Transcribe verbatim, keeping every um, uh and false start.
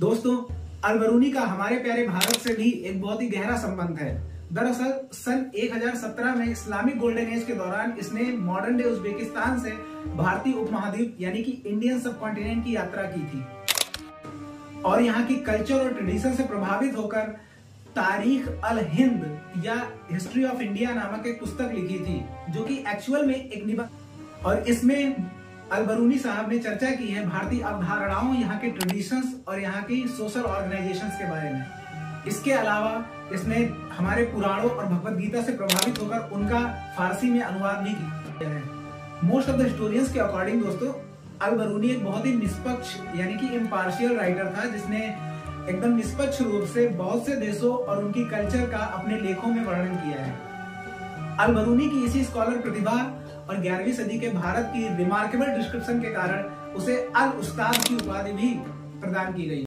दोस्तों, अल-बरूनी का हमारे प्यारे भारत से भी एक बहुत ही गहरा संबंध है। दरअसल सन एक हज़ार सत्रह में इस्लामिक गोल्डन एज के दौरान इसने मॉडर्न डे उज्बेकिस्तान से भारतीय उपमहाद्वीप यानी कि इंडियन सब कॉन्टिनेंट की यात्रा की थी और यहाँ की कल्चर और ट्रेडिशन से प्रभावित होकर तारीख अल हिंद या हिस्ट्री ऑफ इंडिया नामक एक पुस्तक लिखी थी, जो कि एक्चुअल में एक निबंध, और इसमें अल-बरूनी साहब ने चर्चा की है भारतीय अवधारणाओं, यहाँ के ट्रेडिशंस और यहाँ की सोशल ऑर्गेनाइजेशंस के बारे में। इसके अलावा इसने हमारे पुराणों और भगवत गीता से प्रभावित होकर उनका फारसी में अनुवाद भी किया है। मोस्ट ऑफ द हिस्टोरियंस के अकॉर्डिंग दोस्तों, अल-बरूनी एक बहुत ही निष्पक्ष यानी कि इम्पार्शियल राइटर था, जिसने एकदम निष्पक्ष रूप से बहुत से देशों और उनकी कल्चर का अपने लेखों में वर्णन किया है। अल-बरूनी की इसी स्कॉलर प्रतिभा और ग्यारहवीं सदी के भारत की रिमार्केबल डिस्क्रिप्शन के कारण उसे अल उस्ताद की उपाधि भी प्रदान की गई।